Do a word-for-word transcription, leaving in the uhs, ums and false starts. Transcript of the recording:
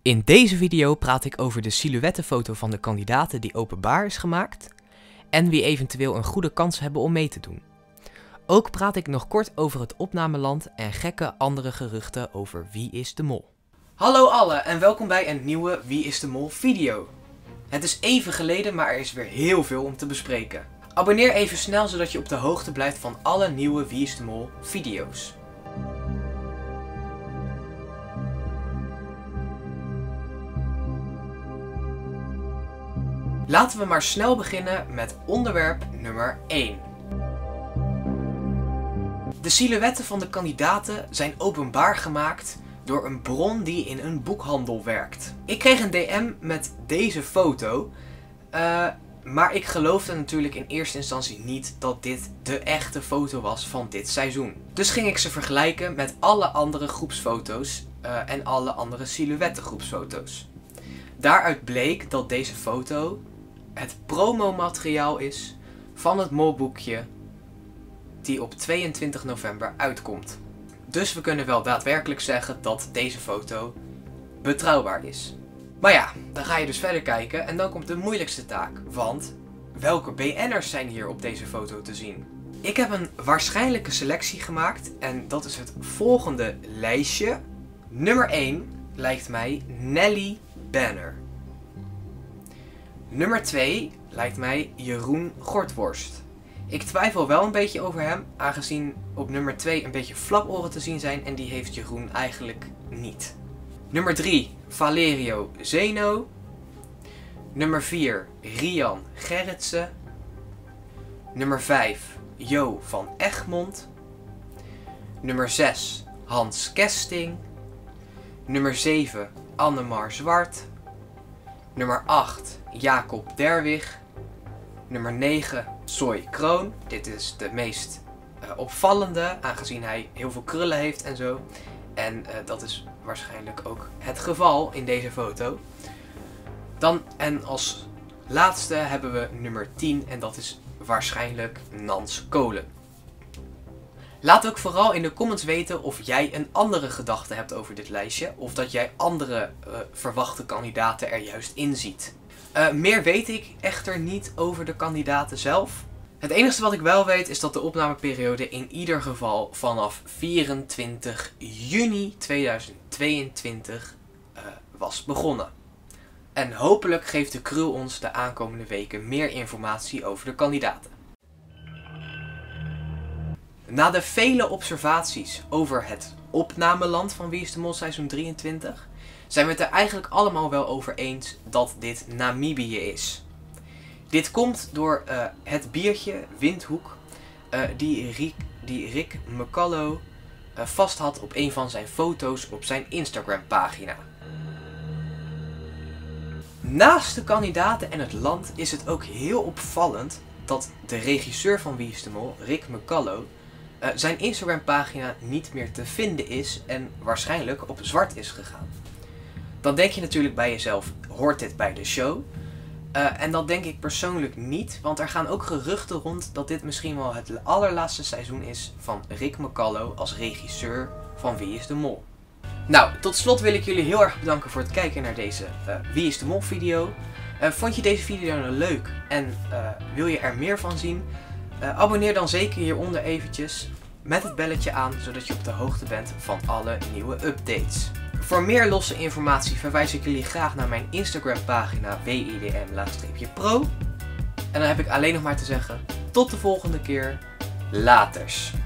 In deze video praat ik over de silhouettenfoto van de kandidaten die openbaar is gemaakt en wie eventueel een goede kans hebben om mee te doen. Ook praat ik nog kort over het opnameland en gekke andere geruchten over Wie is de Mol. Hallo allen en welkom bij een nieuwe Wie is de Mol video. Het is even geleden, maar er is weer heel veel om te bespreken. Abonneer even snel zodat je op de hoogte blijft van alle nieuwe Wie is de Mol video's. Laten we maar snel beginnen met onderwerp nummer één. De silhouetten van de kandidaten zijn openbaar gemaakt door een bron die in een boekhandel werkt. Ik kreeg een D M met deze foto, uh, maar ik geloofde natuurlijk in eerste instantie niet dat dit de echte foto was van dit seizoen. Dus ging ik ze vergelijken met alle andere groepsfoto's uh, en alle andere silhouettengroepsfoto's. Daaruit bleek dat deze foto het promomateriaal is van het molboekje die op tweeëntwintig november uitkomt. Dus we kunnen wel daadwerkelijk zeggen dat deze foto betrouwbaar is. Maar ja, dan ga je dus verder kijken en dan komt de moeilijkste taak. Want welke B N'ers zijn hier op deze foto te zien? Ik heb een waarschijnlijke selectie gemaakt en dat is het volgende lijstje. Nummer één lijkt mij Nelly Banner. Nummer twee lijkt mij Jeroen Gortworst. Ik twijfel wel een beetje over hem, aangezien op nummer twee een beetje flaporen te zien zijn en die heeft Jeroen eigenlijk niet. Nummer drie Valerio Zeno. Nummer vier Rian Gerritsen. Nummer vijf Jo van Egmond. Nummer zes Hans Kesting. Nummer zeven Annemar Zwart. Nummer acht Jacob Derwig. Nummer negen Soy Kroon. Dit is de meest uh, opvallende, aangezien hij heel veel krullen heeft en zo. En uh, dat is waarschijnlijk ook het geval in deze foto. Dan en als laatste hebben we nummer tien en dat is waarschijnlijk Nans Kolen. Laat ook vooral in de comments weten of jij een andere gedachte hebt over dit lijstje. Of dat jij andere uh, verwachte kandidaten er juist in ziet. Uh, meer weet ik echter niet over de kandidaten zelf. Het enige wat ik wel weet is dat de opnameperiode in ieder geval vanaf vierentwintig juni tweeduizend tweeëntwintig uh, was begonnen. En hopelijk geeft de crew ons de aankomende weken meer informatie over de kandidaten. Na de vele observaties over het opnameland van Wie is de Mol seizoen drieëntwintig... zijn we het er eigenlijk allemaal wel over eens dat dit Namibië is. Dit komt door uh, het biertje Windhoek uh, die, Rick, die Rick McCullough uh, vast had op een van zijn foto's op zijn Instagram pagina. Naast de kandidaten en het land is het ook heel opvallend dat de regisseur van Wie is de Mol, Rick McCullough, uh, zijn Instagram pagina niet meer te vinden is en waarschijnlijk op zwart is gegaan. Dan denk je natuurlijk bij jezelf, hoort dit bij de show? Uh, en dat denk ik persoonlijk niet, want er gaan ook geruchten rond dat dit misschien wel het allerlaatste seizoen is van Rick McCullough als regisseur van Wie is de Mol. Nou, tot slot wil ik jullie heel erg bedanken voor het kijken naar deze uh, Wie is de Mol video. Uh, vond je deze video nou leuk en uh, wil je er meer van zien? Uh, abonneer dan zeker hieronder eventjes met het belletje aan, zodat je op de hoogte bent van alle nieuwe updates. Voor meer losse informatie verwijs ik jullie graag naar mijn Instagram pagina w i d m pro. En dan heb ik alleen nog maar te zeggen, tot de volgende keer, laters!